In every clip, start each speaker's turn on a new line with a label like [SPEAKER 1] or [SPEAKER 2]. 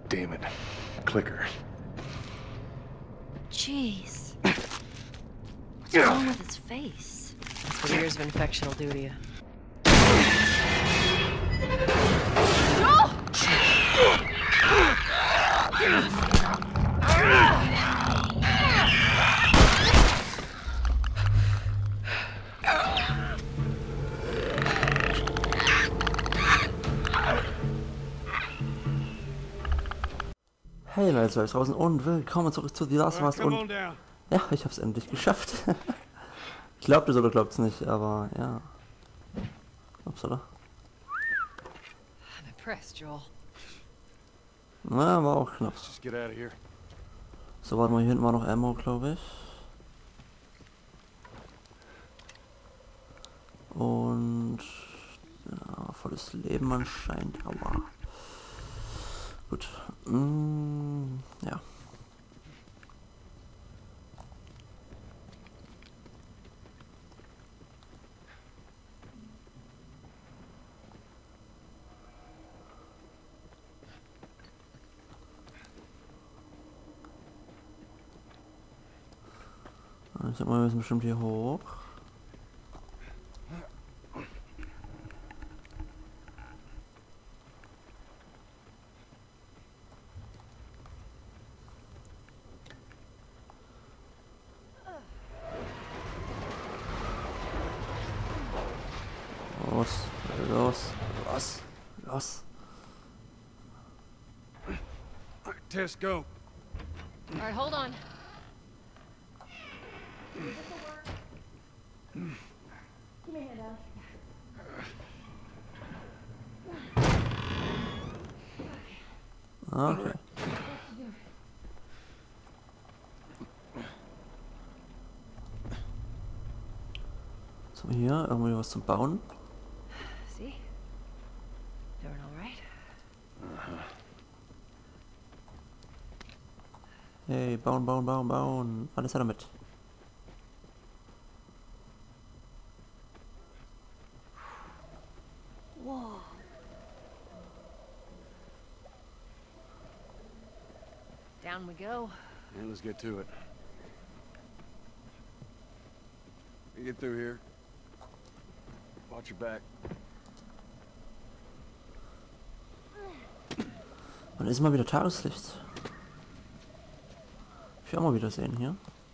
[SPEAKER 1] damn it. Clicker.
[SPEAKER 2] Jeez. What's wrong with his face?
[SPEAKER 3] That's what years of infection will do to you.
[SPEAKER 4] Hey Leute, seid draußen und willkommen zurück zu The Last of Us und ja, ich hab's endlich geschafft. Glaubt es oder glaubt's nicht, aber ja. Ups, oder?
[SPEAKER 3] I'm impressed, Joel.
[SPEAKER 4] Na, war auch knapp.
[SPEAKER 1] Let's just get out of here.
[SPEAKER 4] So, warte mal, hier hinten war noch Ammo, glaube ich. Und ja, volles Leben anscheinend, aber gut. Ja. Ich sag mal, wir müssen bestimmt hier hoch. Los.
[SPEAKER 1] Tess, go.
[SPEAKER 3] All right, hold on.
[SPEAKER 4] Okay. So, hier irgendwie was zum Bauen.
[SPEAKER 3] See? Doing all right?
[SPEAKER 4] Hey, bauen. Alles her damit.
[SPEAKER 2] Whoa.
[SPEAKER 3] Down we go.
[SPEAKER 1] Yeah, let's get to it. You get through here. Watch your back.
[SPEAKER 4] Und ist mal wieder Tageslicht. Ich will auch mal wieder sehen hier.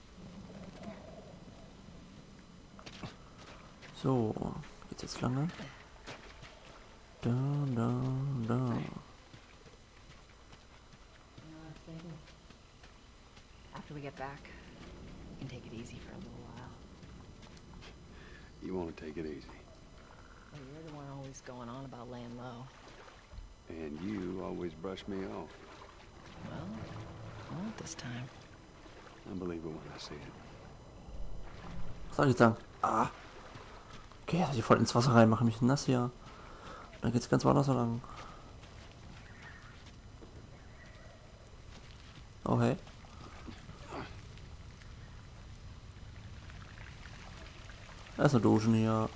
[SPEAKER 4] So, geht's jetzt lange? Da.
[SPEAKER 3] After we get back, we can take it easy for a little while.
[SPEAKER 1] You want to take it easy.
[SPEAKER 3] Well, you're the one always going on about laying low.
[SPEAKER 1] And you always brush me off.
[SPEAKER 3] Well, I won't this time.
[SPEAKER 1] I believe it when I see it.
[SPEAKER 4] Was soll ich jetzt sagen? Ah. Okay, also ich voll ins Wasser rein, mache mich nass hier. Dann geht's ganz woanders lang. Oh hey. Erstmal duschen hier.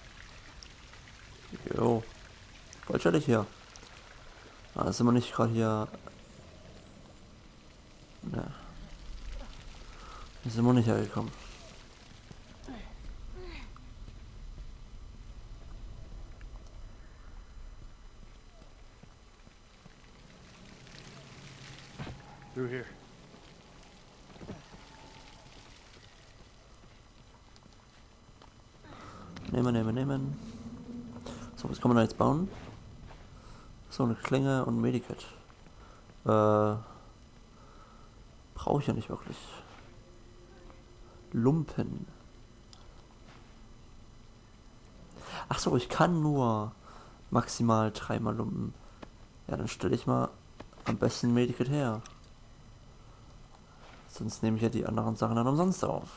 [SPEAKER 4] Jo. Voll chillig hier. Ah, sind wir nicht gerade hier. Ne. Hier sind wir nicht hergekommen.
[SPEAKER 1] Through here.
[SPEAKER 4] Nehmen. So, was kann man da jetzt bauen? So, eine Klinge und ein Medikit. Brauche ich ja nicht wirklich. Lumpen. Ach so, ich kann nur maximal 3-mal Lumpen. Ja, dann stelle ich mal am besten ein Medikit her. Sonst nehme ich ja die anderen Sachen dann umsonst auf.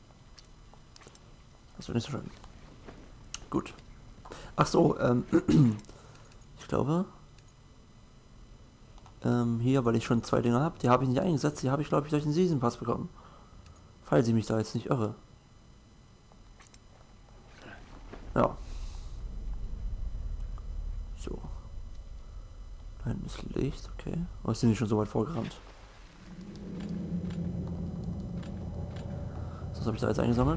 [SPEAKER 4] Das wird nicht so schön. Gut. Ach so, ich glaube, hier, weil ich schon 2 Dinger habe, die habe ich nicht eingesetzt, die habe ich, glaube ich, durch den Season Pass bekommen. Falls ich mich da jetzt nicht irre. Ja. So. Da hinten ist Licht, okay. Oh, sind die schon so weit vorgerannt? Was habe ich da jetzt eingesammelt?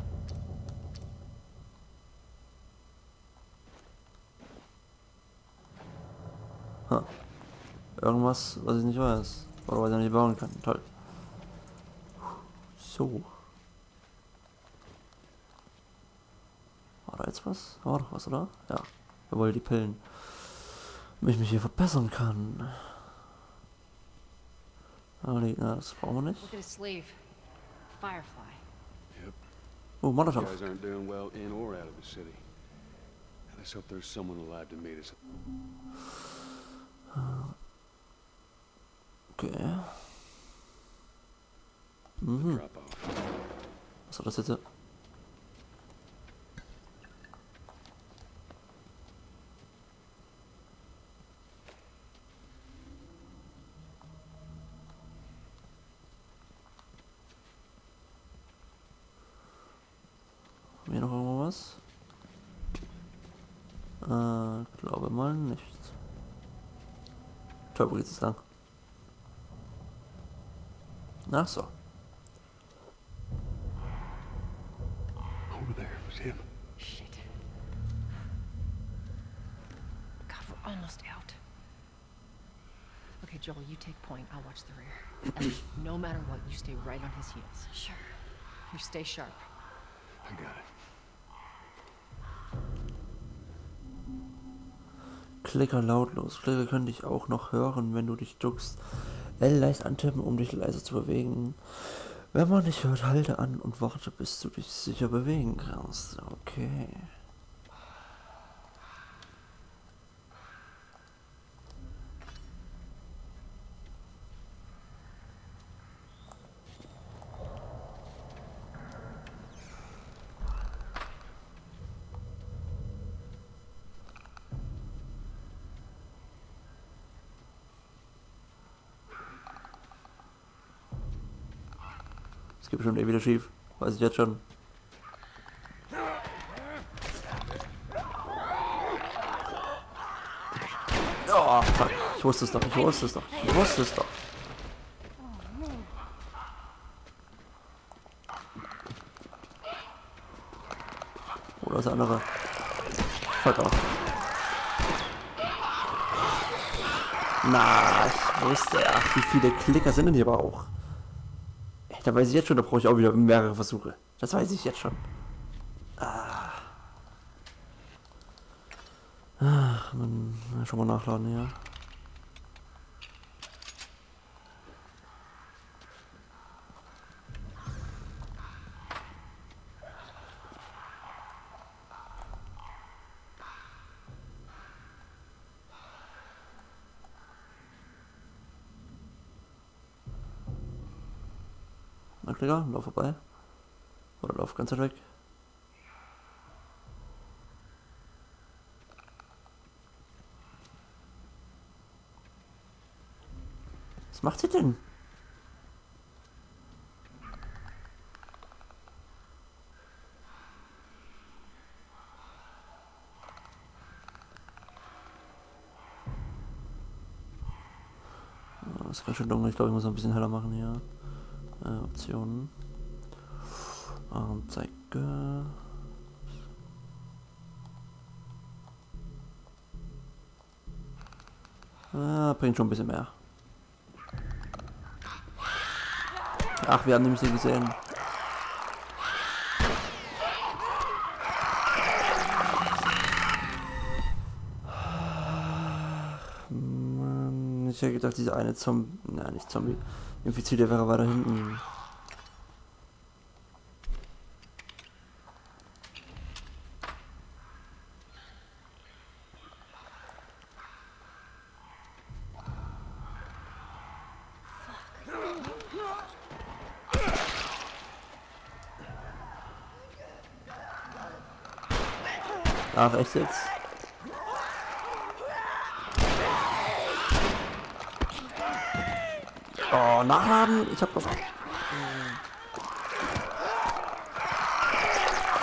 [SPEAKER 4] Ha. Irgendwas, was ich nicht weiß. Oder was ich nicht bauen kann. Toll. So. War da jetzt was? War doch was, oder? Ja. Jawohl, die Pillen. Damit ich mich hier verbessern kann. Aber nee, na, das brauchen wir nicht.
[SPEAKER 3] Look at his sleeve. Firefly.
[SPEAKER 1] Yep.
[SPEAKER 4] Oh,
[SPEAKER 1] You
[SPEAKER 4] Molotov.
[SPEAKER 1] guys aren't doing well in or out of the city. Let's hope there's someone alive to meet us.
[SPEAKER 4] Okay. Mhm.
[SPEAKER 1] Drop off.
[SPEAKER 4] Was war das jetzt? Haben wir hier noch irgendwo was? Glaube mal nicht. Toll, wo geht's jetzt lang? Ach so.
[SPEAKER 1] Over there was him.
[SPEAKER 3] Shit. God, we're almost out. Okay, Joel, you take point. I'll watch the rear. And no matter what, you stay right on his heels.
[SPEAKER 2] Sure.
[SPEAKER 3] You stay sharp.
[SPEAKER 1] I got it.
[SPEAKER 4] Klicker lautlos. Klicker könnte ich auch noch hören, wenn du dich duckst. L leicht antippen, um dich leise zu bewegen. Wenn man dich hört, halte an und warte, bis du dich sicher bewegen kannst. Okay. Es geht bestimmt eh wieder schief. Weiß ich jetzt schon. Oh, fuck. Ich wusste es doch. Ich wusste es doch. Ich wusste es doch. Oder das andere. Fuck off. Na, ich wusste. Ach, wie viele Klicker sind denn hier aber auch? Da weiß ich jetzt schon, da brauche ich auch wieder mehrere Versuche. Das weiß ich jetzt schon. Ach, man, schon mal nachladen, ja. Na klar, lauf vorbei. Oder lauf ganz weit weg. Was macht sie denn? Das ist ganz schön dunkel. Ich glaube, ich muss ein bisschen heller machen hier. Optionen. Anzeige. Bringt schon ein bisschen mehr. Ach, wir haben nämlich sie gesehen. Mann, ich hätte gedacht, diese eine Zombie... Nein, nicht Zombie. Infizierte wäre weiter hinten. Ach, echt jetzt? Oh, nachladen? Ich hab doch...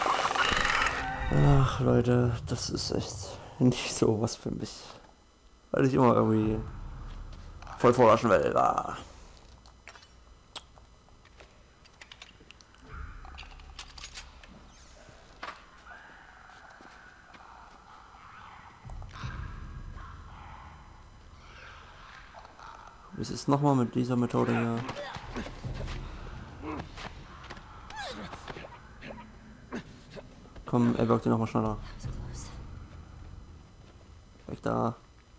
[SPEAKER 4] Ach, Leute, das ist echt nicht so was für mich. Weil ich immer irgendwie voll vorlassen will. Ah. Wie ist es nochmal mit dieser Methode hier? Komm, er wirkt ihn nochmal schneller.
[SPEAKER 2] So close.
[SPEAKER 4] Weg da.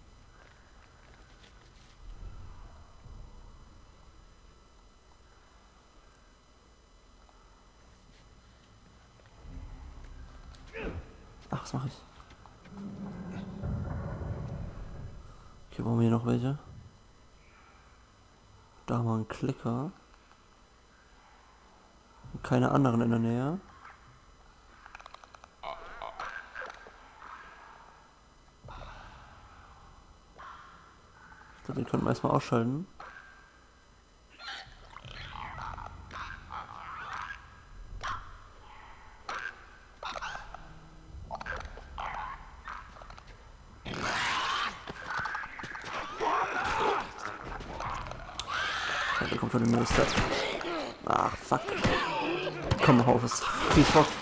[SPEAKER 4] Ach, was mache ich? Okay, wo haben wir hier noch welche? Da haben wir einen Klicker. Und keine anderen in der Nähe. Ich glaube, den könnten wir erstmal ausschalten. Ja, da kommt schon der nächste. Ach, fuck. Komm, hau das Viech drauf.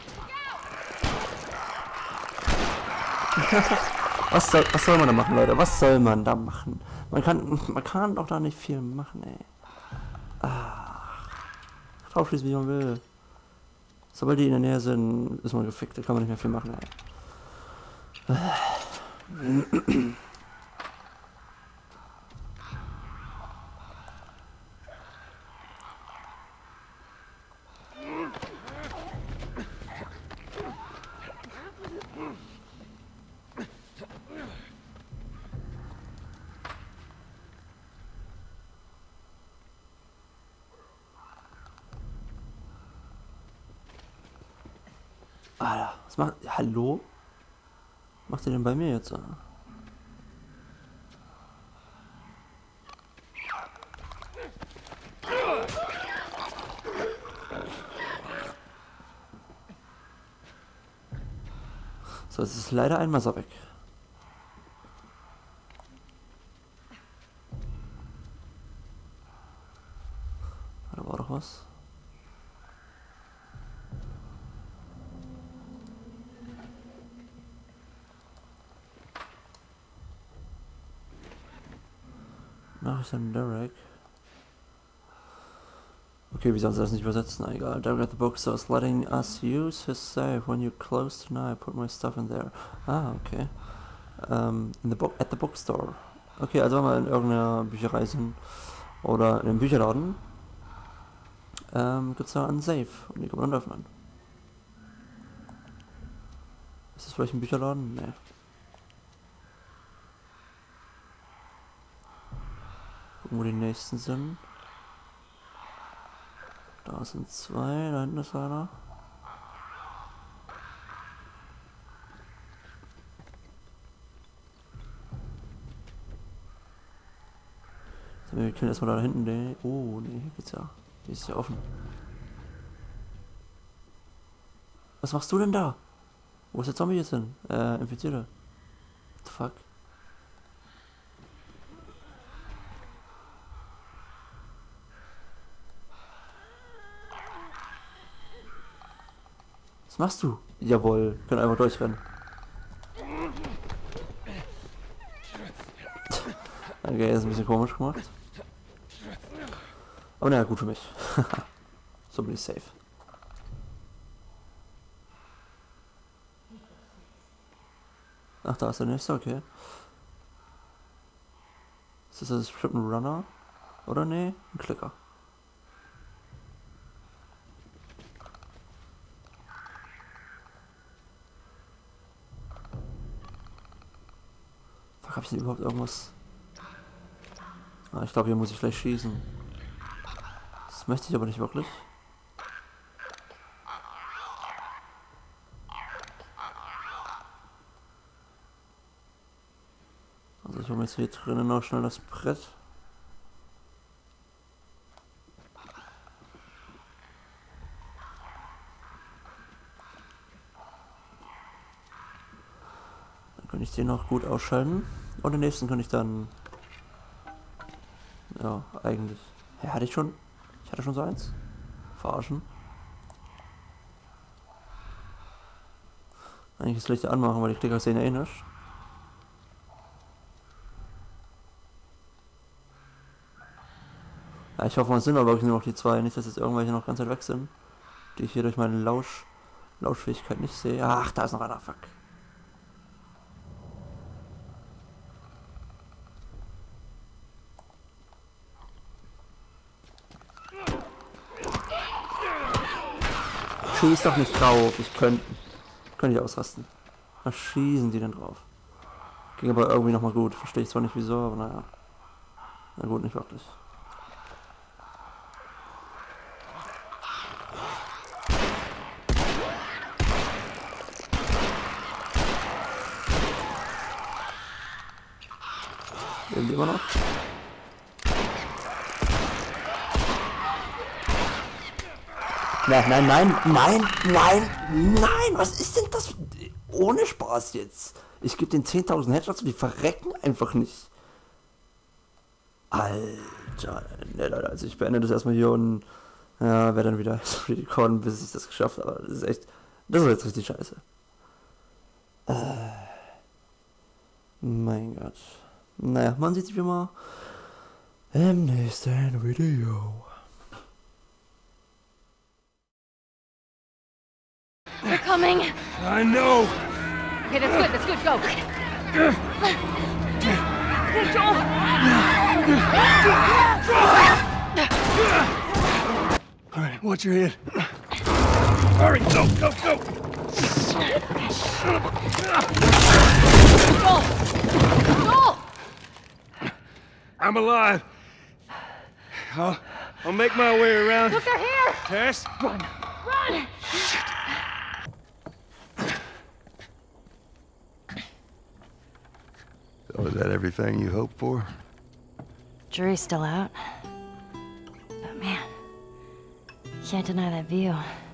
[SPEAKER 4] Was soll man da machen, Leute? Was soll man da machen? Man kann doch da nicht viel machen, ey. Ach. Draufschießen, wie man will. Sobald die in der Nähe sind, ist man gefickt. Da kann man nicht mehr viel machen, ey. Alter, was macht... Hallo? Was macht ihr denn bei mir jetzt? So, jetzt ist leider ein Messer weg. Da war doch was. Nachricht an Derek. Okay, wie soll das nicht übersetzen? Egal. Derek at the bookstore is letting us use his safe. When you close tonight, I put my stuff in there. Ah, okay. At the bookstore. Okay, also wenn wir in irgendeiner Bücherei sind oder in einem Bücherladen, gibt es da einen Safe und die kann man dann öffnen. Ist das vielleicht ein Bücherladen? Nee. Gucken, wo die nächsten sind. Da sind zwei, da hinten ist einer. So, wir können erstmal da hinten den. Oh, nee, hier geht's ja. Hier ist ja offen. Was machst du denn da? Wo ist der Zombie jetzt hin? Infizierte. What the fuck? Was machst du? Jawohl, wir können einfach durchrennen. Okay, ist ein bisschen komisch gemacht. Aber naja, gut für mich. So bin ich safe. Ach, da ist der nächste, okay. Ist das bestimmt ein Runner? Oder nee? Ein Klicker. Fuck, hab ich denn überhaupt irgendwas? Ah, ich glaube, hier muss ich gleich schießen. Das möchte ich aber nicht wirklich. Also ich hole mir jetzt hier drinnen noch schnell das Brett. Dann kann ich den noch gut ausschalten. Und den nächsten könnte ich dann... Ja, eigentlich... Ja, hatte ich schon... Ich hatte schon so eins. Verarschen. Eigentlich das Licht anmachen, weil die Klicker sehen ja eh nicht. Ja, ich hoffe, es sind aber wirklich nur noch die zwei. Nicht, dass jetzt irgendwelche noch ganz weit weg sind. Die ich hier durch meine Lauschfähigkeit nicht sehe. Ach, da ist noch einer. Fuck. Schieß doch nicht drauf. Ich könnte ich ausrasten. Was schießen die denn drauf? Ging aber irgendwie nochmal gut. Verstehe ich zwar nicht wieso, aber naja. Na gut, nicht wirklich. Leben die immer noch? Nein, was ist denn das? Ohne Spaß jetzt. Ich gebe den 10.000 Headshots und die verrecken einfach nicht. Alter, ne, Leute, also ich beende das erstmal hier und ja, werde dann wieder recorden, bis ich das geschafft habe. Aber das ist echt, das ist jetzt richtig scheiße. Mein Gott. Naja, man sieht sich wie immer im nächsten Video.
[SPEAKER 2] They're coming.
[SPEAKER 1] I know.
[SPEAKER 3] Okay, that's good, go.
[SPEAKER 2] Hey, Joel.
[SPEAKER 1] All right, watch your head. Hurry, go.
[SPEAKER 3] Joel! Joel!
[SPEAKER 1] I'm alive. I'll make my way around.
[SPEAKER 2] Look, they're here.
[SPEAKER 1] Tess?
[SPEAKER 2] Run.
[SPEAKER 1] So is that everything you hoped for?
[SPEAKER 2] Jury's still out. But man, can't deny that view.